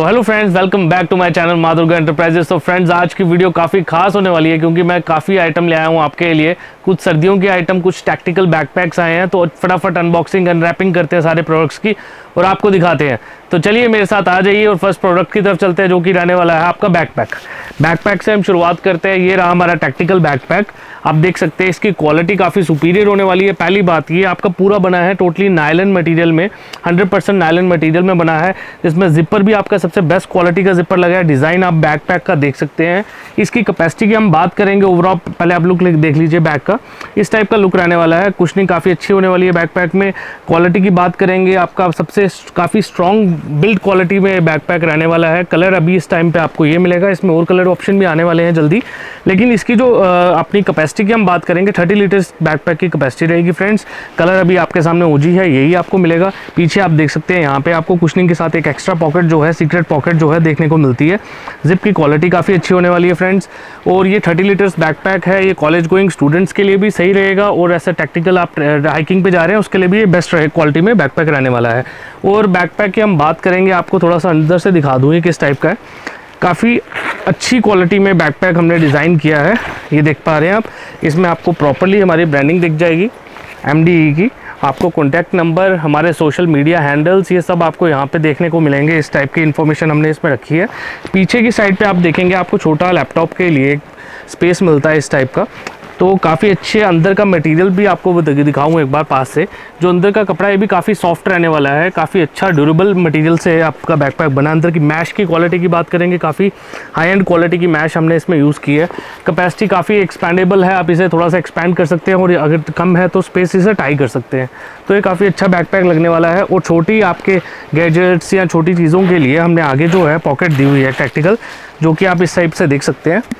So hello friends, welcome back to my channel Maa Durga enterprises. तो friends, आज की video काफ़ी खास होने वाली है क्योंकि मैं काफ़ी आइटम ले आया हूँ आपके लिए। कुछ सर्दियों के आइटम, कुछ टैक्टिकल बैकपैक्स आए हैं, तो फटाफट अनबॉक्सिंग अनरैपिंग करते हैं सारे प्रोडक्ट्स की और आपको दिखाते हैं। तो चलिए मेरे साथ आ जाइए और फर्स्ट प्रोडक्ट की तरफ चलते हैं, जो कि रहने वाला है आपका बैकपैक। बैकपैक से हम शुरुआत करते हैं। ये रहा हमारा टैक्टिकल बैकपैक। आप देख सकते हैं इसकी क्वालिटी काफ़ी सुपीरियर होने वाली है। पहली बात, ये आपका पूरा बना है टोटली नायलन मटेरियल में, 100% नायलन मटेरियल में बना है, जिसमें जिपर भी आपका सबसे बेस्ट क्वालिटी का जिपर लगा है। डिज़ाइन आप बैकपैक का देख सकते हैं। इसकी कैपेसिटी की हम बात करेंगे ओवरऑल, पहले आप लुक देख लीजिए बैक का। इस टाइप का लुक रहने वाला है। कुशनिंग काफ़ी अच्छी होने वाली है बैकपैक में। क्वालिटी की बात करेंगे, आपका सबसे काफ़ी स्ट्रॉन्ग बिल्ड क्वालिटी में बैकपैक रहने वाला है। कलर अभी इस टाइम पे आपको ये मिलेगा, इसमें और कलर ऑप्शन भी आने वाले हैं जल्दी। लेकिन इसकी जो अपनी कैपेसिटी की हम बात करेंगे, 30 लीटर्स बैकपैक की कैपेसिटी रहेगी फ्रेंड्स। कलर अभी आपके सामने ओजी है, यही आपको मिलेगा। पीछे आप देख सकते हैं, यहाँ पे आपको कुशनिंग के साथ एक एक्स्ट्रा पॉकेट जो है, सीक्रेट पॉकेट जो है देखने को मिलती है। जिप की क्वालिटी काफ़ी अच्छी होने वाली है फ्रेंड्स। और ये 30 लीटर्स बैकपैक है। ये कॉलेज गोइंग स्टूडेंट्स के लिए भी सही रहेगा, और ऐसा टैक्टिकल आप हाइकिंग पे जा रहे हैं उसके लिए भी ये बेस्ट क्वालिटी में बैकपैक रहने वाला है। और बैकपैक की हम बात करेंगे, आपको थोड़ा सा अंदर से दिखा दूँ ये किस टाइप का है। काफ़ी अच्छी क्वालिटी में बैकपैक हमने डिज़ाइन किया है, ये देख पा रहे हैं आप। इसमें आपको प्रॉपर्ली हमारी ब्रांडिंग दिख जाएगी MDE की। आपको कॉन्टैक्ट नंबर, हमारे सोशल मीडिया हैंडल्स, ये सब आपको यहाँ पे देखने को मिलेंगे। इस टाइप की इन्फॉर्मेशन हमने इसमें रखी है। पीछे की साइड पे आप देखेंगे, आपको छोटा लैपटॉप के लिए स्पेस मिलता है इस टाइप का। तो काफ़ी अच्छे अंदर का मटेरियल भी आपको दिखाऊँ एक बार पास से। जो अंदर का कपड़ा है ये भी काफ़ी सॉफ्ट रहने वाला है, काफ़ी अच्छा ड्यूरेबल मटेरियल से आपका बैकपैक बना। अंदर की मैश की क्वालिटी की बात करेंगे, काफ़ी हाई एंड क्वालिटी की मैश हमने इसमें यूज़ की है। कैपेसिटी काफ़ी एक्सपैंडेबल है, आप इसे थोड़ा सा एक्सपैंड कर सकते हैं, और अगर कम है तो स्पेस इसे टाई कर सकते हैं। तो ये काफ़ी अच्छा बैकपैक लगने वाला है। और छोटी आपके गैजेट्स या छोटी चीज़ों के लिए हमने आगे जो है पॉकेट दी हुई है टैक्टिकल, जो कि आप इस टाइप से देख सकते हैं।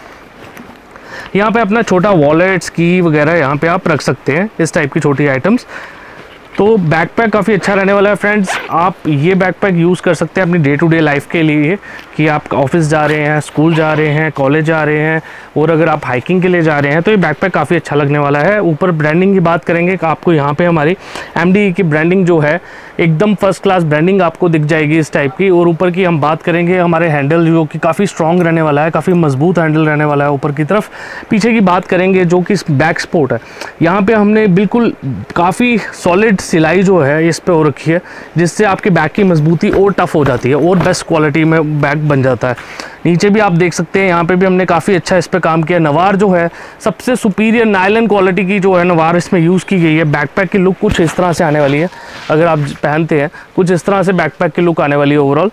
यहाँ पे अपना छोटा वॉलेट्स की वगैरह यहाँ पे आप रख सकते हैं, इस टाइप की छोटी आइटम्स। तो बैकपैक काफ़ी अच्छा रहने वाला है फ्रेंड्स। आप ये बैकपैक यूज़ कर सकते हैं अपनी डे टू डे लाइफ के लिए, कि आप ऑफिस जा रहे हैं, स्कूल जा रहे हैं, कॉलेज जा रहे हैं, और अगर आप हाइकिंग के लिए जा रहे हैं तो ये बैकपैक काफ़ी अच्छा लगने वाला है। ऊपर ब्रांडिंग की बात करेंगे, आपको यहाँ पे हमारी MDE की ब्रांडिंग जो है एकदम फर्स्ट क्लास ब्रांडिंग आपको दिख जाएगी इस टाइप की। और ऊपर की हम बात करेंगे, हमारे हैंडल जो कि काफ़ी स्ट्रॉन्ग रहने वाला है, काफ़ी मजबूत हैंडल रहने वाला है ऊपर की तरफ। पीछे की बात करेंगे जो कि बैक सपोर्ट है, यहाँ पे हमने बिल्कुल काफ़ी सॉलिड सिलाई जो है इस पे हो रखी है, जिससे आपके बैक की मजबूती और टफ हो जाती है और बेस्ट क्वालिटी में बैक बन जाता है। नीचे भी आप देख सकते हैं, यहाँ पे भी हमने काफ़ी अच्छा इस पे काम किया। नवार जो है सबसे सुपीरियर नायलन क्वालिटी की जो है नवार इसमें यूज़ की गई है। बैकपैक की लुक कुछ इस तरह से आने वाली है, अगर आप पहनते हैं कुछ इस तरह से बैकपैक की लुक आने वाली है ओवरऑल।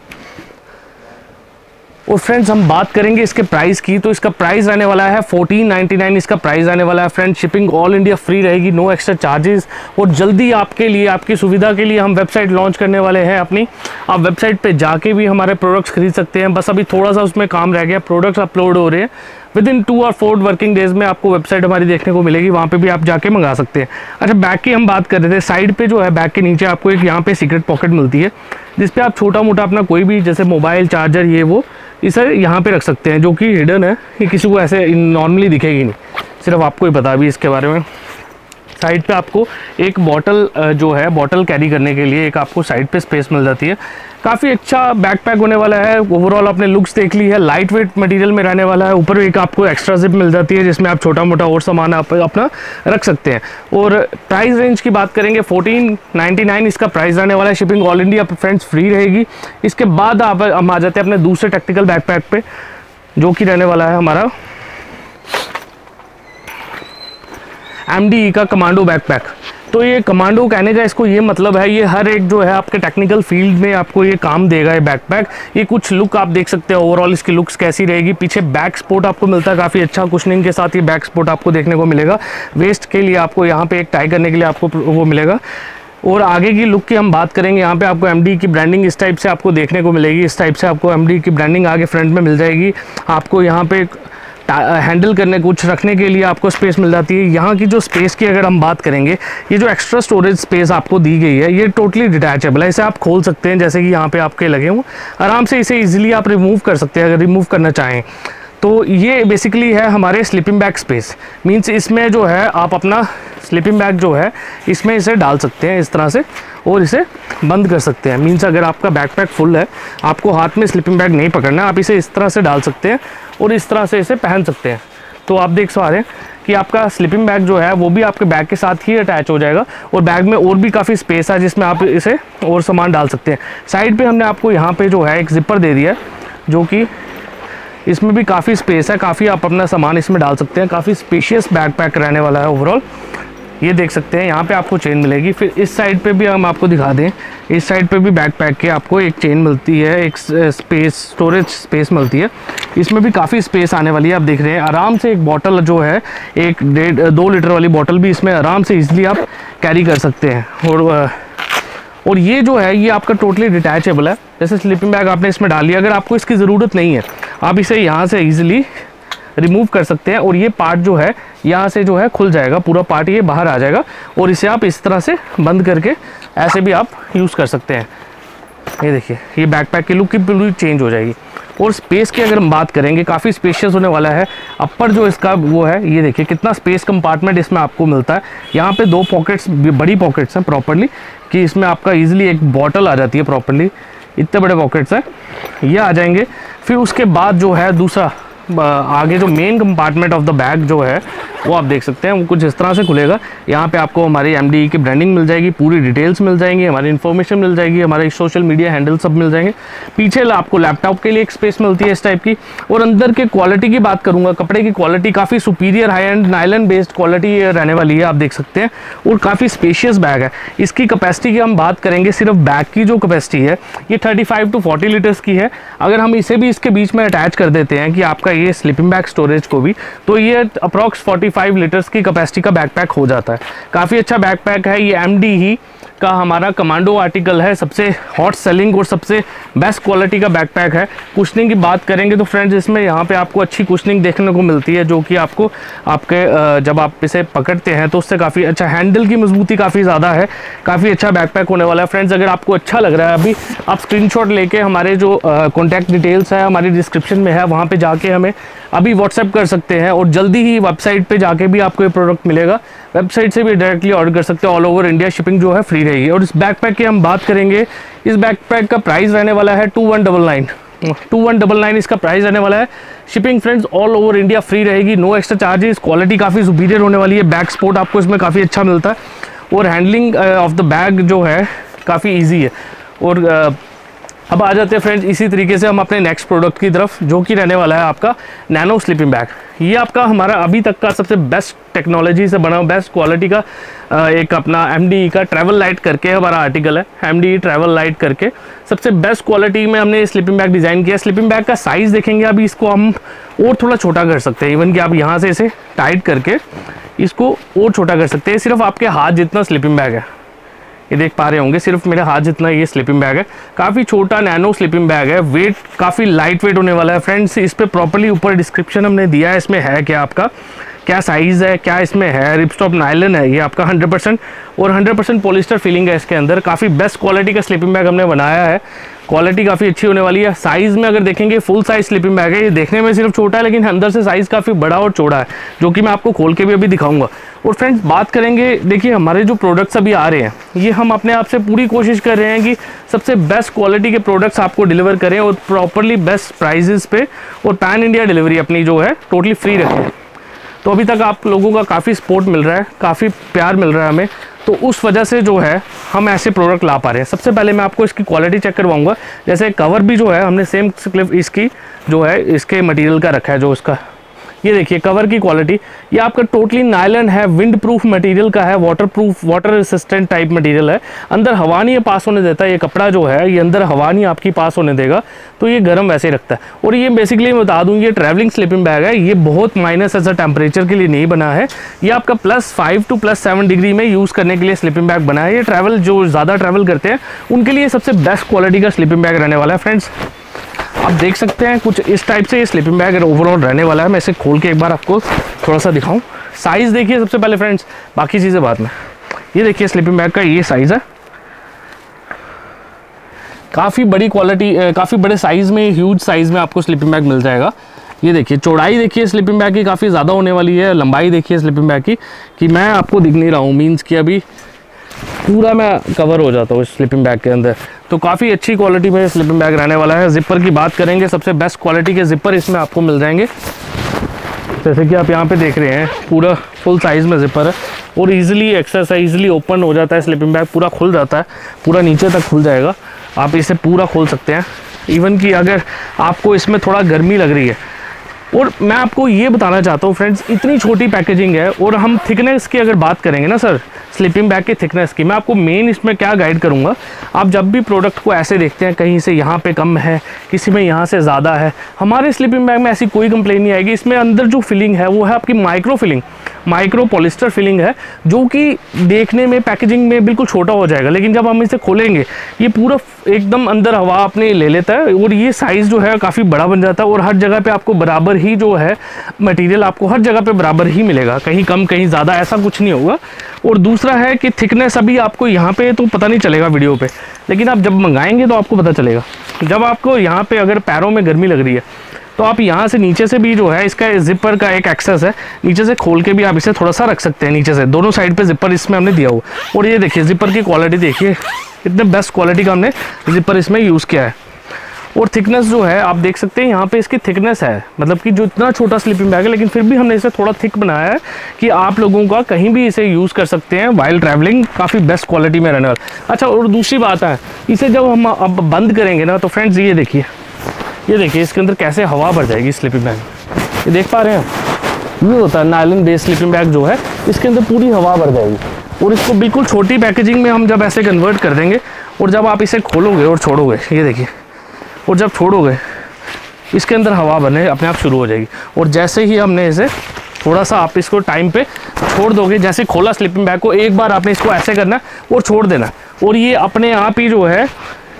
और फ्रेंड्स, हम बात करेंगे इसके प्राइस की, तो इसका प्राइस आने वाला है 1499। इसका प्राइस आने वाला है friends. Shipping all India free रहेगी, नो एक्स्ट्रा चार्जेस। और जल्दी आपके लिए, आपकी सुविधा के लिए हम वेबसाइट लॉन्च करने वाले हैं अपनी। आप वेबसाइट पे जाके भी हमारे प्रोडक्ट्स खरीद सकते हैं। बस अभी थोड़ा सा उसमें काम रह गया, प्रोडक्ट्स अपलोड हो रहे हैं। विदिन 2 और 4 वर्किंग डेज में आपको वेबसाइट हमारी देखने को मिलेगी, वहाँ पे भी आप जाके मंगा सकते हैं। अच्छा, बैक की हम बात कर रहे थे। साइड पे जो है बैक के नीचे आपको एक यहाँ पे सीक्रेट पॉकेट मिलती है, जिसपे आप छोटा मोटा अपना कोई भी, जैसे मोबाइल चार्जर, ये वो, इसे यहाँ पे रख सकते हैं, जो कि हिडन है, ये किसी को ऐसे नॉर्मली दिखेगी नहीं, सिर्फ आपको ही पता भी इसके बारे में। साइड पे आपको एक बॉटल जो है, बॉटल कैरी करने के लिए एक आपको साइड पे स्पेस मिल जाती है। काफ़ी अच्छा बैकपैक होने वाला है। ओवरऑल आपने लुक्स देख ली है, लाइट वेट मटेरियल में रहने वाला है। ऊपर एक आपको एक्स्ट्रा जिप मिल जाती है, जिसमें आप छोटा मोटा और सामान आप अपना रख सकते हैं। और प्राइस रेंज की बात करेंगे, 1499 इसका प्राइस रहने वाला है। Shipping all India friends free रहेगी। इसके बाद हम आ जाते हैं अपने दूसरे टैक्टिकल बैकपैक पे, जो कि रहने वाला है हमारा MDE का कमांडो बैकपैक। तो ये कमांडो कहने का इसको ये मतलब है, ये हर एक जो है आपके टेक्निकल फील्ड में आपको ये काम देगा ये बैकपैक। ये कुछ लुक आप देख सकते हैं ओवरऑल इसकी लुक्स कैसी रहेगी। पीछे बैक सपोर्ट आपको मिलता है, काफ़ी अच्छा कुशनिंग के साथ ये बैक सपोर्ट आपको देखने को मिलेगा। वेस्ट के लिए आपको यहाँ पे एक टाई करने के लिए आपको वो मिलेगा। और आगे की लुक की हम बात करेंगे, यहाँ पे आपको MDE की ब्रांडिंग इस टाइप से आपको देखने को मिलेगी। इस टाइप से आपको MDE की ब्रांडिंग आगे फ्रंट में मिल जाएगी। आपको यहाँ पे हैंडल करने, कुछ रखने के लिए आपको स्पेस मिल जाती है। यहाँ की जो स्पेस की अगर हम बात करेंगे, ये जो एक्स्ट्रा स्टोरेज स्पेस आपको दी गई है, ये टोटली डिटैचेबल है। इसे आप खोल सकते हैं, जैसे कि यहाँ पे आपके लगे हों, आराम से इसे इजीली आप रिमूव कर सकते हैं अगर रिमूव करना चाहें। तो ये बेसिकली है हमारे स्लीपिंग बैग स्पेस। मीन्स इसमें जो है आप अपना स्लीपिंग बैग जो है इसमें इसे डाल सकते हैं इस तरह से और इसे बंद कर सकते हैं। मीन्स अगर आपका बैकपैक फुल है, आपको हाथ में स्लीपिंग बैग नहीं पकड़ना, आप इसे इस तरह से डाल सकते हैं और इस तरह से इसे पहन सकते हैं। तो आप देख पा रहे हैं कि आपका स्लीपिंग बैग जो है वो भी आपके बैग के साथ ही अटैच हो जाएगा और बैग में और भी काफ़ी स्पेस है जिसमें आप इसे और सामान डाल सकते हैं। साइड पे हमने आपको यहाँ पे जो है एक जिपर दे दिया है, जो कि इसमें भी काफ़ी स्पेस है, काफ़ी आप अपना सामान इसमें डाल सकते हैं। काफ़ी स्पेशियस बैकपैक रहने वाला है ओवरऑल। ये देख सकते हैं यहाँ पे आपको चेन मिलेगी। फिर इस साइड पे भी हम आपको दिखा दें, इस साइड पे भी बैकपैक के आपको एक चेन मिलती है, एक स्टोरेज स्पेस मिलती है। इसमें भी काफ़ी स्पेस आने वाली है। आप देख रहे हैं आराम से एक बॉटल जो है, एक 2 लीटर वाली बॉटल भी इसमें आराम से ईजिली आप कैरी कर सकते हैं। और ये जो है ये आपका टोटली डिटैचेबल है। जैसे स्लीपिंग बैग आपने इसमें डाल लिया, अगर आपको इसकी ज़रूरत नहीं है आप इसे यहाँ से ईजिली रिमूव कर सकते हैं और ये पार्ट जो है यहाँ से जो है खुल जाएगा, पूरा पार्ट ये बाहर आ जाएगा और इसे आप इस तरह से बंद करके ऐसे भी आप यूज़ कर सकते हैं। ये देखिए ये बैकपैक की लुक की पूरी चेंज हो जाएगी। और स्पेस की अगर हम बात करेंगे, काफ़ी स्पेशियस होने वाला है। अपर जो इसका वो है, ये देखिए कितना स्पेस कंपार्टमेंट इसमें आपको मिलता है। यहाँ पे 2 पॉकेट्स, बड़ी पॉकेट्स हैं प्रॉपरली, कि इसमें आपका ईजिली एक बॉटल आ जाती है प्रॉपरली। इतने बड़े पॉकेट्स हैं, ये आ जाएंगे। फिर उसके बाद जो है दूसरा आगे जो main compartment of the bag जो है वो आप देख सकते हैं, वो कुछ इस तरह से खुलेगा। यहाँ पे आपको हमारी MDE की ब्रांडिंग मिल जाएगी, पूरी डिटेल्स मिल जाएंगी, हमारी इन्फॉर्मेशन मिल जाएगी, हमारे सोशल मीडिया हैंडल सब मिल जाएंगे। पीछे आपको लैपटॉप के लिए एक स्पेस मिलती है इस टाइप की। और अंदर के क्वालिटी की बात करूँगा, कपड़े की क्वालिटी काफ़ी superior high end nylon based quality रहने वाली है, आप देख सकते हैं। और काफ़ी स्पेशियस बैग है। इसकी कैपेसिटी की हम बात करेंगे, सिर्फ बैग की जो कैपेसिटी है ये 35 to 40 लीटर्स की है। अगर हम इसे भी इसके बीच में अटैच कर देते हैं कि आपका ये स्लीपिंग बैग स्टोरेज को भी, तो ये अप्रॉक्स 45 लीटर्स की कैपेसिटी का बैकपैक हो जाता है। काफ़ी अच्छा बैकपैक है। ये MDE का हमारा कमांडो आर्टिकल है, सबसे हॉट सेलिंग और सबसे बेस्ट क्वालिटी का बैकपैक है। कुशनिंग की बात करेंगे तो फ्रेंड्स इसमें यहाँ पे आपको अच्छी कुशनिंग देखने को मिलती है, जो कि आपको आपके जब आप इसे पकड़ते हैं तो उससे काफ़ी अच्छा, हैंडल की मजबूती काफ़ी ज़्यादा है। काफ़ी अच्छा बैकपैक होने वाला है फ्रेंड्स। अगर आपको अच्छा लग रहा है, अभी आप स्क्रीनशॉट लेके हमारे जो कॉन्टैक्ट डिटेल्स है हमारी डिस्क्रिप्शन में है, वहाँ पर जाके हमें अभी व्हाट्सएप कर सकते हैं और जल्दी ही वेबसाइट पे जाके भी आपको ये प्रोडक्ट मिलेगा। वेबसाइट से भी डायरेक्टली ऑर्डर कर सकते हैं। ऑल ओवर इंडिया शिपिंग जो है फ्री रहेगी। और इस बैकपैक की हम बात करेंगे, इस बैकपैक का प्राइस रहने वाला है 2199 इसका प्राइस रहने वाला है। Shipping friends all over India free रहेगी, नो एक्स्ट्रा चार्जेस। क्वालिटी काफ़ी सुपीरियर होने वाली है। बैक सपोर्ट आपको इसमें काफ़ी अच्छा मिलता है और हैंडलिंग ऑफ द बैग जो है काफ़ी ईजी है। और अब आ जाते हैं फ्रेंड्स इसी तरीके से हम अपने नेक्स्ट प्रोडक्ट की तरफ, जो कि रहने वाला है आपका नैनो स्लीपिंग बैग। ये आपका हमारा अभी तक का सबसे बेस्ट टेक्नोलॉजी से बना, बेस्ट क्वालिटी का एक अपना MDE का ट्रैवल लाइट करके हमारा आर्टिकल है, MDE ट्रैवल लाइट करके सबसे बेस्ट क्वालिटी में हमने स्लीपिंग बैग डिज़ाइन किया। स्लीपिंग बैग का साइज़ देखेंगे, अभी इसको हम और थोड़ा छोटा कर सकते हैं। इवन कि आप यहाँ से इसे टाइट करके इसको और छोटा कर सकते हैं। सिर्फ आपके हाथ जितना स्लीपिंग बैग है, ये देख पा रहे होंगे, सिर्फ मेरे हाथ जितना ये स्लीपिंग बैग है। काफ़ी छोटा नैनो स्लीपिंग बैग है। वेट काफ़ी लाइट वेट होने वाला है फ्रेंड्स। इस पर प्रॉपर्ली ऊपर डिस्क्रिप्शन हमने दिया है, इसमें है क्या, आपका क्या साइज़ है, क्या इसमें है। रिपस्टॉप नायलन है ये आपका 100% और 100% पॉलिस्टर फीलिंग है इसके अंदर। काफ़ी बेस्ट क्वालिटी का स्लीपिंग बैग हमने बनाया है। क्वालिटी काफ़ी अच्छी होने वाली है। साइज़ में अगर देखेंगे फुल साइज स्लीपिंग बैग है। ये देखने में सिर्फ छोटा है लेकिन अंदर से साइज़ काफ़ी बड़ा और चौड़ा है, जो कि मैं आपको खोल के भी अभी दिखाऊंगा। और फ्रेंड्स बात करेंगे, देखिए हमारे जो प्रोडक्ट्स अभी आ रहे हैं, ये हम अपने आप से पूरी कोशिश कर रहे हैं कि सबसे बेस्ट क्वालिटी के प्रोडक्ट्स आपको डिलीवर करें और प्रॉपरली बेस्ट प्राइजेस पे, और पैन इंडिया डिलीवरी अपनी जो है टोटली फ्री रखें। तो अभी तक आप लोगों का काफ़ी सपोर्ट मिल रहा है, काफ़ी प्यार मिल रहा है हमें, तो उस वजह से जो है हम ऐसे प्रोडक्ट ला पा रहे हैं। सबसे पहले मैं आपको इसकी क्वालिटी चेक करवाऊंगा। जैसे कवर भी जो है हमने सेम क्लिप इसकी जो है इसके मटेरियल का रखा है, जो इसका ये देखिए कवर की क्वालिटी, ये आपका टोटली नायलन है, विंड प्रूफ मटेरियल का है, water proof, water resistant type material है। अंदर हवा नहीं पास होने देता, ये कपड़ा जो है ये अंदर हवा नहीं आपकी पास होने देगा, तो ये गर्म वैसे ही रखता है। और ये बेसिकली मैं बता दूं, ये ट्रैवलिंग स्लीपिंग बैग है, ये बहुत माइनस ऐसा टेम्परेचर के लिए नहीं बना है। ये आपका +5 to +7 डिग्री में यूज़ करने के लिए स्लीपिंग बैग बना है। ये ट्रैवल जो ज़्यादा ट्रैवल करते हैं उनके लिए सबसे बेस्ट क्वालिटी का स्लीपिंग बैग रहने वाला है फ्रेंड्स। आप देख सकते हैं कुछ इस टाइप से ये स्लीपिंग बैग ओवरऑल रहने वाला है। मैं इसे खोल के एक बार आपको थोड़ा सा दिखाऊं। साइज़ देखिए सबसे पहले फ्रेंड्स, बाकी चीज़ें बाद में। ये देखिए स्लीपिंग बैग का ये साइज़ है, काफ़ी बड़ी क्वालिटी, काफ़ी बड़े साइज़ में, ह्यूज साइज़ में आपको स्लीपिंग बैग मिल जाएगा। ये देखिए चौड़ाई देखिए स्लीपिंग बैग की काफ़ी ज़्यादा होने वाली है, लंबाई देखिए स्लीपिंग बैग की कि मैं आपको दिख नहीं रहा हूँ, मीन्स कि अभी पूरा मैं कवर हो जाता हूँ इस स्लीपिंग बैग के अंदर। तो काफ़ी अच्छी क्वालिटी में स्लीपिंग बैग रहने वाला है। ज़िपर की बात करेंगे, सबसे बेस्ट क्वालिटी के ज़िपर इसमें आपको मिल जाएंगे। जैसे कि आप यहाँ पे देख रहे हैं पूरा फुल साइज़ में ज़िपर है और इजीली एक्सेस है, इजीली ओपन हो जाता है स्लीपिंग बैग, पूरा खुल जाता है, पूरा नीचे तक खुल जाएगा, आप इसे पूरा खोल सकते हैं। इवन कि अगर आपको इसमें थोड़ा गर्मी लग रही है, और मैं आपको ये बताना चाहता हूँ फ्रेंड्स, इतनी छोटी पैकेजिंग है और हम थिकनेस की अगर बात करेंगे ना सर, स्लीपिंग बैग की थिकनेस की, मैं आपको मेन इसमें क्या गाइड करूँगा। आप जब भी प्रोडक्ट को ऐसे देखते हैं कहीं से यहाँ पे कम है, किसी में यहाँ से ज़्यादा है, हमारे स्लीपिंग बैग में ऐसी कोई कंप्लेन नहीं आएगी। इसमें अंदर जो फिलिंग है वो है आपकी micro filling, micro polyester filling है, जो कि देखने में पैकेजिंग में बिल्कुल छोटा हो जाएगा, लेकिन जब हम इसे खोलेंगे ये पूरा एकदम अंदर हवा अपने ले लेता है और ये साइज़ जो है काफ़ी बड़ा बन जाता है और हर जगह पे आपको बराबर ही जो है मटेरियल आपको हर जगह पे बराबर ही मिलेगा, कहीं कम कहीं ज़्यादा ऐसा कुछ नहीं होगा। और दूसरा है कि थिकनेस अभी आपको यहाँ पे तो पता नहीं चलेगा वीडियो पे, लेकिन आप जब मंगाएंगे तो आपको पता चलेगा। जब आपको यहाँ पे अगर पैरों में गर्मी लग रही है तो आप यहाँ से नीचे से भी जो है इसका जिपर का एक एक्सेस है, नीचे से खोल के भी आप इसे थोड़ा सा रख सकते हैं नीचे से, दोनों साइड पे जिपर इसमें हमने दिया हुआ। और ये देखिए जिपर की क्वालिटी देखिए, इतने बेस्ट क्वालिटी का हमने जिपर इसमें यूज़ किया है। और थिकनेस जो है आप देख सकते हैं यहाँ पे इसकी थिकनेस है, मतलब कि जो इतना छोटा स्लीपिंग बैग है लेकिन फिर भी हमने इसे थोड़ा थिक बनाया है कि आप लोगों का कहीं भी इसे यूज़ कर सकते हैं वाइल ट्रैवलिंग, काफ़ी बेस्ट क्वालिटी में रहने वाला। अच्छा, और दूसरी बात है, इसे जब हम अब बंद करेंगे ना तो फ्रेंड्स ये देखिए, ये देखिए इसके अंदर कैसे हवा भर जाएगी स्लीपिंग बैग, ये देख पा रहे हैं। ये होता है नायलॉन बेस्ड स्लीपिंग बैग जो है, इसके अंदर पूरी हवा भर जाएगी। और इसको बिल्कुल छोटी पैकेजिंग में हम जब ऐसे कन्वर्ट कर देंगे और जब आप इसे खोलोगे और छोड़ोगे, ये देखिए, और जब छोड़ोगे इसके अंदर हवा भरने अपने आप शुरू हो जाएगी। और जैसे ही हमने इसे थोड़ा सा आप इसको टाइम पे छोड़ दोगे, जैसे खोला स्लीपिंग बैग को, एक बार आपने इसको ऐसे करना है और छोड़ देना, और ये अपने आप ही जो है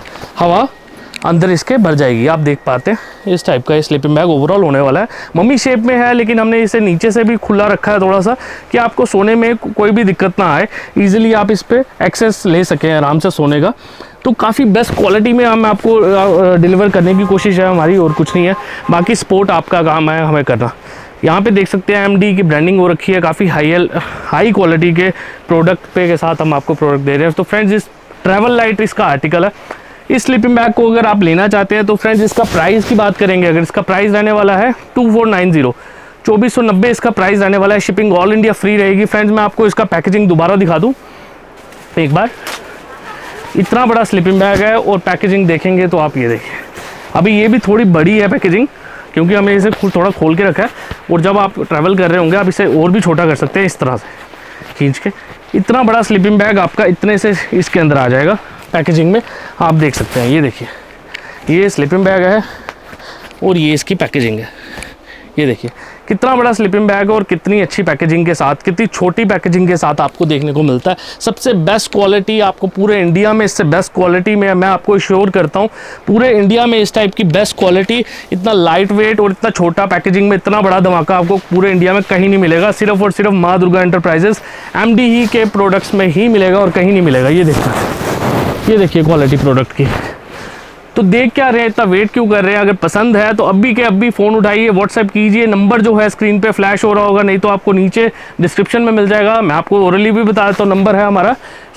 हवा अंदर इसके भर जाएगी। आप देख पाते हैं इस टाइप का ये स्लीपिंग बैग ओवरऑल होने वाला है। मम्मी शेप में है, लेकिन हमने इसे नीचे से भी खुला रखा है थोड़ा सा, कि आपको सोने में कोई भी दिक्कत ना आए, इजीली आप इस पे एक्सेस ले सकें आराम से सोने का। तो काफ़ी बेस्ट क्वालिटी में हम आपको डिलीवर करने की कोशिश है हमारी, और कुछ नहीं है। बाकी सपोर्ट आपका काम है हमें करना। यहाँ पे देख सकते हैं MD की ब्रांडिंग हो रखी है, काफ़ी हाई क्वालिटी के प्रोडक्ट पे के साथ हम आपको प्रोडक्ट दे रहे हैं। तो फ्रेंड्स इस ट्रैवल लाइट इसका आर्टिकल है। इस स्लीपिंग बैग को अगर आप लेना चाहते हैं तो फ्रेंड्स इसका प्राइस की बात करेंगे, अगर इसका प्राइस रहने वाला है 2490, 2490 इसका प्राइस रहने वाला है। शिपिंग ऑल इंडिया फ्री रहेगी। फ्रेंड्स मैं आपको इसका पैकेजिंग दोबारा दिखा दूँ एक बार, इतना बड़ा स्लीपिंग बैग है और पैकेजिंग देखेंगे तो आप ये देखिए, अभी ये भी थोड़ी बड़ी है पैकेजिंग, क्योंकि हमने इसे थोड़ा खोल के रखा है। और जब आप ट्रैवल कर रहे होंगे आप इसे और भी छोटा कर सकते हैं, इस तरह से खींच के। इतना बड़ा स्लीपिंग बैग आपका इतने से इसके अंदर आ जाएगा पैकेजिंग में, आप देख सकते हैं। ये देखिए, ये स्लीपिंग बैग है और ये इसकी पैकेजिंग है। ये देखिए कितना बड़ा स्लीपिंग बैग और कितनी अच्छी पैकेजिंग के साथ, कितनी छोटी पैकेजिंग के साथ आपको देखने को मिलता है। सबसे बेस्ट क्वालिटी आपको पूरे इंडिया में, इससे बेस्ट क्वालिटी में मैं आपको श्योर करता हूँ पूरे इंडिया में इस टाइप की बेस्ट क्वालिटी, इतना लाइट वेट और इतना छोटा पैकेजिंग में इतना बड़ा धमाका आपको पूरे इंडिया में कहीं नहीं मिलेगा। सिर्फ और सिर्फ माँ दुर्गा एंटरप्राइजेस MD ही के प्रोडक्ट्स में ही मिलेगा और कहीं नहीं मिलेगा। ये देखिए क्वालिटी प्रोडक्ट की। तो देख क्या रहे हैं, इतना वेट क्यों कर रहे हैं? अगर पसंद है तो अभी के अभी फ़ोन उठाइए, व्हाट्सएप कीजिए। नंबर जो है स्क्रीन पे फ्लैश हो रहा होगा, नहीं तो आपको नीचे डिस्क्रिप्शन में मिल जाएगा। मैं आपको ओरली भी बता देता हूँ, नंबर है हमारा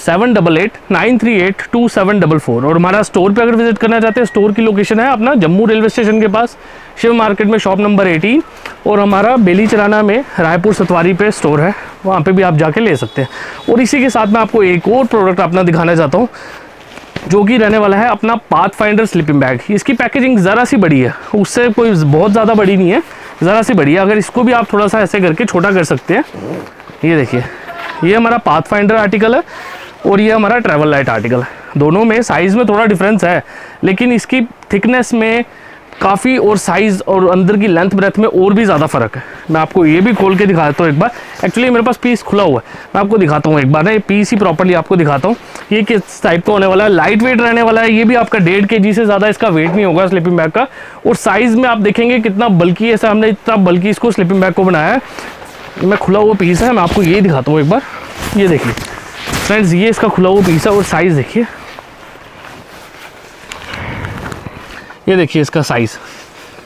7889382744। और हमारा स्टोर पे अगर विजिट करना चाहते हैं, स्टोर की लोकेशन है अपना जम्मू रेलवे स्टेशन के पास, शिव मार्केट में, शॉप नंबर 18। और हमारा बेली चराना में रायपुर सतवारी पे स्टोर है, वहाँ पे भी आप जाके ले सकते हैं। और इसी के साथ मैं आपको एक और प्रोडक्ट अपना दिखाना चाहता हूँ, जो कि रहने वाला है अपना पाथफाइंडर स्लीपिंग बैग। इसकी पैकेजिंग ज़रा सी बड़ी है, उससे कोई बहुत ज़्यादा बड़ी नहीं है, ज़रा सी बड़ी है। अगर इसको भी आप थोड़ा सा ऐसे करके छोटा कर सकते हैं। ये देखिए, ये हमारा पाथफाइंडर आर्टिकल है और ये हमारा ट्रैवल लाइट आर्टिकल है। दोनों में साइज़ में थोड़ा डिफरेंस है, लेकिन इसकी थिकनेस में काफ़ी और साइज़ और अंदर की लेंथ ब्रेथ में और भी ज़्यादा फ़र्क है। मैं आपको ये भी खोल के दिखाता हूँ एक बार। एक्चुअली मेरे पास पीस खुला हुआ है, मैं आपको दिखाता हूँ एक बार ना, ये पीस ही प्रॉपर्ली आपको दिखाता हूँ। ये किस टाइप का होने वाला है, लाइट वेट रहने वाला है। ये भी आपका 1.5 kg से ज़्यादा इसका वेट नहीं होगा स्लीपिंग बैग का। और साइज़ में आप देखेंगे कितना बल्कि है, हमने इतना बल्कि इसको स्लीपिंग बैग को बनाया है। मैं खुला हुआ पीस है, मैं आपको ये दिखाता हूँ एक बार। ये देखिए फ्रेंड्स, ये इसका खुला हुआ पीस है और साइज़ देखिए, ये देखिए इसका साइज़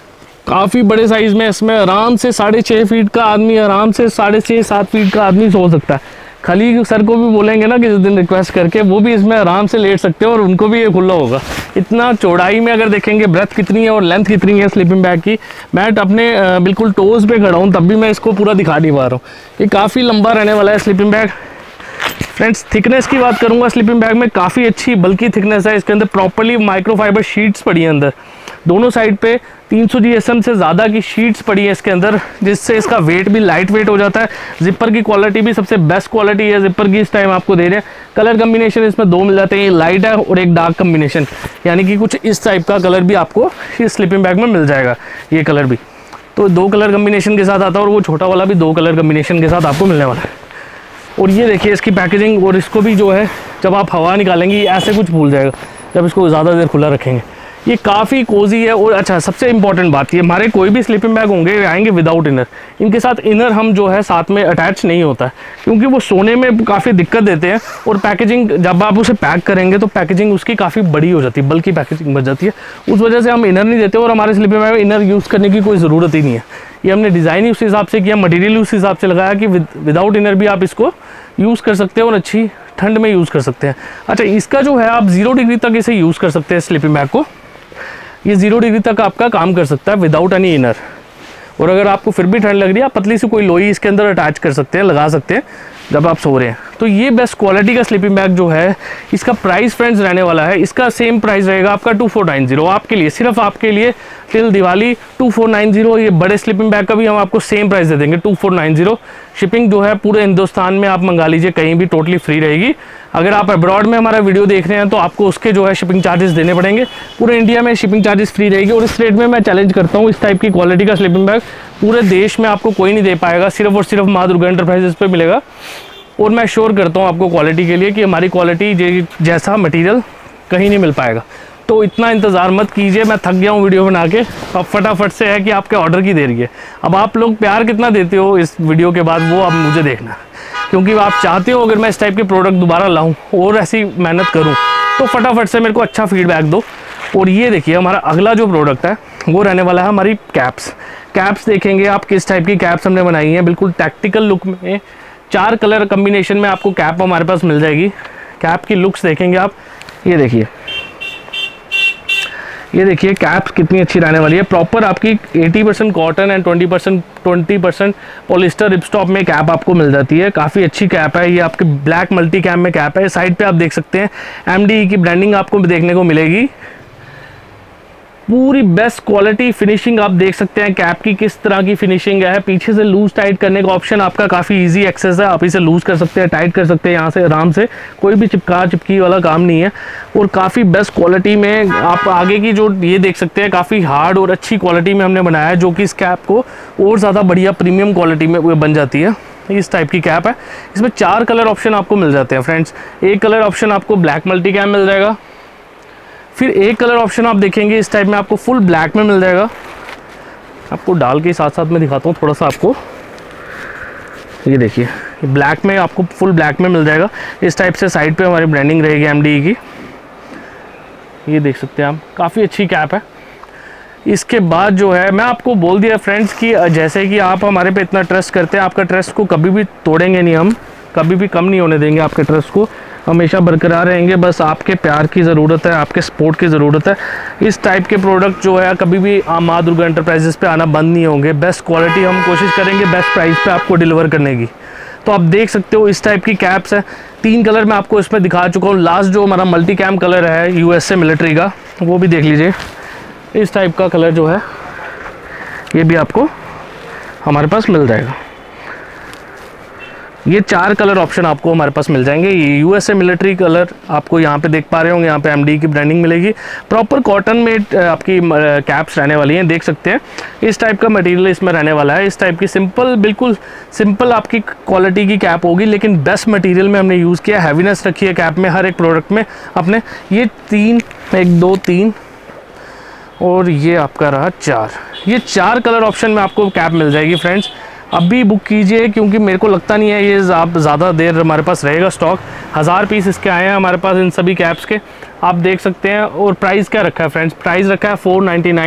काफ़ी बड़े साइज़ में इसमें आराम से 6.5 फीट का आदमी, आराम से 6.5-7 फीट का आदमी सो सकता है। खाली सर को भी बोलेंगे ना कि जिस दिन रिक्वेस्ट करके, वो भी इसमें आराम से लेट सकते हैं और उनको भी ये खुला होगा। इतना चौड़ाई में अगर देखेंगे ब्रेथ कितनी है और लेंथ कितनी है स्लीपिंग बैग की, मैं अपने बिल्कुल टोज़ पे खड़ा हूँ तब भी मैं इसको पूरा दिखा नहीं पा रहा हूँ। ये काफ़ी लंबा रहने वाला है स्लीपिंग बैग। फ्रेंड्स, थिकनेस की बात करूँगा, स्लीपिंग बैग में काफ़ी अच्छी बल्कि थिकनेस है। इसके अंदर प्रॉपरली माइक्रोफाइबर शीट्स पड़ी है अंदर, दोनों साइड पे 300 GSM से ज़्यादा की शीट्स पड़ी है इसके अंदर, जिससे इसका वेट भी लाइट वेट हो जाता है। जिपर की क्वालिटी भी सबसे बेस्ट क्वालिटी है जिपर की इस टाइम आपको दे रहे हैं। कलर कम्बिनेशन इसमें 2 मिल जाते हैं, लाइट है और एक डार्क कम्बिनेशन, यानी कि कुछ इस टाइप का कलर भी आपको इस स्लीपिंग बैग में मिल जाएगा। ये कलर भी तो 2 कलर कम्बिनेशन के साथ आता है और वो छोटा वाला भी 2 कलर कम्बिनेशन के साथ आपको मिलने वाला है। और ये देखिए इसकी पैकेजिंग, और इसको भी जो है जब आप हवा निकालेंगे ऐसे कुछ भूल जाएगा जब इसको ज़्यादा देर खुला रखेंगे। ये काफ़ी कोजी है। और अच्छा, सबसे इंपॉर्टेंट बात ये, हमारे कोई भी स्लीपिंग बैग होंगे आएंगे विदाउट इनर, इनके साथ इनर हम जो है साथ में अटैच नहीं होता है, क्योंकि वो सोने में काफ़ी दिक्कत देते हैं। और पैकेजिंग जब आप उसे पैक करेंगे तो पैकेजिंग उसकी काफ़ी बड़ी हो जाती है, बल्कि पैकेजिंग बच जाती है, उस वजह से हम इनर नहीं देते। और हमारे स्लीपिंग बैग में इनर यूज़ करने की कोई ज़रूरत ही नहीं है। ये हमने डिज़ाइन ही उस हिसाब से किया, मटीरियल उस हिसाब से लगाया कि विदाउट इनर भी आप इसको यूज़ कर सकते हैं और अच्छी ठंड में यूज़ कर सकते हैं। अच्छा, इसका जो है आप 0 डिग्री तक इसे यूज़ कर सकते हैं स्लीपिंग बैग को। ये 0 डिग्री तक आपका काम कर सकता है विदाउट एनी इनर। और अगर आपको फिर भी ठंड लग रही है, आप पतली सी कोई लोई इसके अंदर अटैच कर सकते हैं, लगा सकते हैं जब आप सो रहे हैं। तो ये बेस्ट क्वालिटी का स्लीपिंग बैग जो है, इसका प्राइस फ्रेंड्स रहने वाला है, इसका सेम प्राइस रहेगा आपका 2490 आपके लिए, सिर्फ आपके लिए टिल दिवाली 2490। ये बड़े स्लीपिंग बैग का भी हम आपको सेम प्राइस दे देंगे 2490। शिपिंग जो है पूरे हिंदुस्तान में आप मंगा लीजिए, कहीं भी टोटली फ्री रहेगी। अगर आप अब्रॉड में हमारा वीडियो देख रहे हैं तो आपको उसके जो है शिपिंग चार्जेस देने पड़ेंगे। पूरे इंडिया में शिपिंग चार्जेस फ्री रहेगी। और इस रेट में मैं चैलेंज करता हूँ, इस टाइप की क्वालिटी का स्लीपिंग बैग पूरे देश में आपको कोई नहीं दे पाएगा, सिर्फ और सिर्फ माँ दुर्गा एंटरप्राइजेस पे मिलेगा। और मैं श्योर करता हूँ आपको क्वालिटी के लिए कि हमारी क्वालिटी जैसा मटेरियल कहीं नहीं मिल पाएगा। तो इतना इंतज़ार मत कीजिए, मैं थक गया हूँ वीडियो बना के। अब फटाफट से है कि आपके ऑर्डर की देरी है। अब आप लोग प्यार कितना देते हो इस वीडियो के बाद, वो अब मुझे देखना, क्योंकि आप चाहते हो अगर मैं इस टाइप के प्रोडक्ट दोबारा लाऊं और ऐसी मेहनत करूं, तो फटाफट से मेरे को अच्छा फीडबैक दो। और ये देखिए हमारा अगला जो प्रोडक्ट है वो रहने वाला है हमारी कैप्स। कैप्स देखेंगे आप किस टाइप की कैप्स हमने बनाई हैं, बिल्कुल टैक्टिकल लुक में 4 कलर कम्बिनेशन में आपको कैप हमारे पास मिल जाएगी। कैप की लुक्स देखेंगे आप, ये देखिए कैप्स कितनी अच्छी रहने वाली है। प्रॉपर आपकी 80% कॉटन एंड 20% पॉलिस्टर रिपस्टॉप में कैप आपको मिल जाती है। काफ़ी अच्छी कैप है ये, आपके ब्लैक मल्टी कैप में कैप है। साइड पे आप देख सकते हैं MDE की ब्रांडिंग आपको देखने को मिलेगी। पूरी बेस्ट क्वालिटी फिनिशिंग आप देख सकते हैं कैप की किस तरह की फिनिशिंग है। पीछे से लूज टाइट करने का ऑप्शन आपका काफ़ी इजी एक्सेस है, आप इसे लूज कर सकते हैं, टाइट कर सकते हैं यहाँ से आराम से, कोई भी चिपकी वाला काम नहीं है। और काफ़ी बेस्ट क्वालिटी में आप आगे की जो ये देख सकते हैं, काफ़ी हार्ड और अच्छी क्वालिटी में हमने बनाया है, जो कि इस कैप को और ज़्यादा बढ़िया प्रीमियम क्वालिटी में बन जाती है। इस टाइप की कैप है। इसमें 4 कलर ऑप्शन आपको मिल जाते हैं फ्रेंड्स। एक कलर ऑप्शन आपको ब्लैक मल्टी कैप मिल जाएगा, फिर एक कलर ऑप्शन आप देखेंगे इस टाइप में आपको फुल ब्लैक में मिल जाएगा। आपको डाल के साथ साथ में दिखाता हूँ थोड़ा सा आपको, ये देखिए ये ब्लैक में आपको फुल ब्लैक में मिल जाएगा। इस टाइप से साइड पे हमारी ब्रांडिंग रहेगी MDE की, ये देख सकते हैं आप, काफ़ी अच्छी कैप है। इसके बाद जो है मैं आपको बोल दिया फ्रेंड्स कि जैसे कि आप हमारे पे इतना ट्रस्ट करते हैं, आपका ट्रस्ट को कभी भी तोड़ेंगे नहीं, हम कभी भी कम नहीं होने देंगे, आपके ट्रस्ट को हमेशा बरकरार रहेंगे। बस आपके प्यार की ज़रूरत है, आपके सपोर्ट की ज़रूरत है। इस टाइप के प्रोडक्ट जो है कभी भी माँ दुर्गा एंटरप्राइजेस पे आना बंद नहीं होंगे। बेस्ट क्वालिटी हम कोशिश करेंगे बेस्ट प्राइस पे आपको डिलीवर करने की। तो आप देख सकते हो इस टाइप की कैप्स है। 3 कलर मैं आपको इसमें दिखा चुका हूँ। लास्ट जो हमारा मल्टी कैम कलर है USA मिलिट्री का, वो भी देख लीजिए। इस टाइप का कलर जो है ये भी आपको हमारे पास मिल जाएगा। ये 4 कलर ऑप्शन आपको हमारे पास मिल जाएंगे। ये USA मिलिट्री कलर आपको यहाँ पे देख पा रहे होंगे, यहाँ पे MDE की ब्रांडिंग मिलेगी। प्रॉपर कॉटन में आपकी कैप्स रहने वाली हैं, देख सकते हैं इस टाइप का मटेरियल इसमें रहने वाला है। इस टाइप की सिंपल, बिल्कुल सिंपल आपकी क्वालिटी की कैप होगी, लेकिन बेस्ट मटेरियल में हमने यूज़ किया। हैवीनेस रखी है कैप में हर एक प्रोडक्ट में अपने। ये 3, 1 2 3 और ये आपका रहा 4। ये 4 कलर ऑप्शन में आपको कैप मिल जाएगी फ्रेंड्स। अभी बुक कीजिए, क्योंकि मेरे को लगता नहीं है ये आप ज़्यादा देर हमारे पास रहेगा स्टॉक। 1000 पीस इसके आए हैं हमारे पास इन सभी कैप्स के, आप देख सकते हैं। और प्राइस क्या रखा है फ्रेंड्स, प्राइस रखा है 499।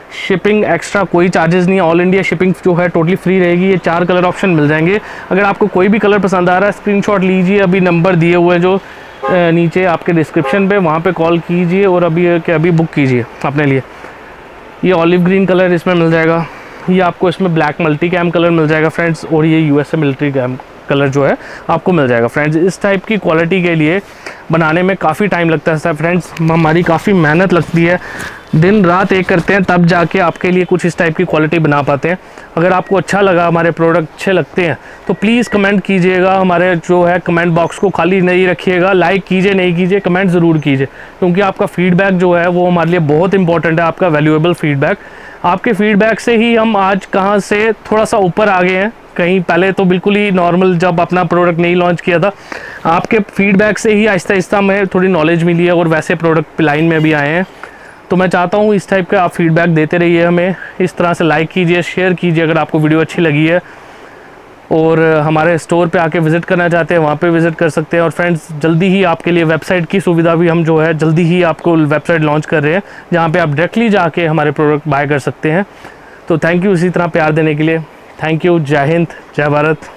शिपिंग एक्स्ट्रा कोई चार्जेस नहीं है, ऑल इंडिया शिपिंग जो है टोटली फ्री रहेगी। ये 4 कलर ऑप्शन मिल जाएंगे। अगर आपको कोई भी कलर पसंद आ रहा है स्क्रीनशॉट लीजिए, अभी नंबर दिए हुए हैं जो नीचे आपके डिस्क्रिप्शन पे, वहाँ पे कॉल कीजिए और अभी बुक कीजिए अपने लिए। ये ऑलिव ग्रीन कलर इसमें मिल जाएगा, ये आपको इसमें ब्लैक मल्टी कैम कलर मिल जाएगा फ्रेंड्स, और ये यूएसए मिलिट्री कैम कलर जो है आपको मिल जाएगा फ्रेंड्स। इस टाइप की क्वालिटी के लिए बनाने में काफ़ी टाइम लगता है फ्रेंड्स, हमारी काफ़ी मेहनत लगती है, दिन रात एक करते हैं तब जाके आपके लिए कुछ इस टाइप की क्वालिटी बना पाते हैं। अगर आपको अच्छा लगा, हमारे प्रोडक्ट अच्छे लगते हैं तो प्लीज़ कमेंट कीजिएगा, हमारे जो है कमेंट बॉक्स को खाली नहीं रखिएगा, लाइक कीजिए नहीं कीजिए, कमेंट ज़रूर कीजिए, क्योंकि आपका फीडबैक जो है वो हमारे लिए बहुत इंपॉर्टेंट है, आपका वैल्यूएबल फीडबैक। आपके फीडबैक से ही हम आज कहाँ से थोड़ा सा ऊपर आ गए हैं, कहीं पहले तो बिल्कुल ही नॉर्मल जब अपना प्रोडक्ट नहीं लॉन्च किया था, आपके फीडबैक से ही आहिस्ता आहिस्ता हमें थोड़ी नॉलेज मिली है और वैसे प्रोडक्ट लाइन में भी आए हैं। तो मैं चाहता हूँ इस टाइप का आप फीडबैक देते रहिए हमें, इस तरह से लाइक कीजिए, शेयर कीजिए अगर आपको वीडियो अच्छी लगी है, और हमारे स्टोर पे आके विज़िट करना चाहते हैं वहाँ पे विज़िट कर सकते हैं। और फ्रेंड्स जल्दी ही आपके लिए वेबसाइट की सुविधा भी हम जो है जल्दी ही आपको वेबसाइट लॉन्च कर रहे हैं, जहाँ पे आप डायरेक्टली जाके हमारे प्रोडक्ट बाय कर सकते हैं। तो थैंक यू इसी तरह प्यार देने के लिए, थैंक यू, जय हिंद, जय भारत।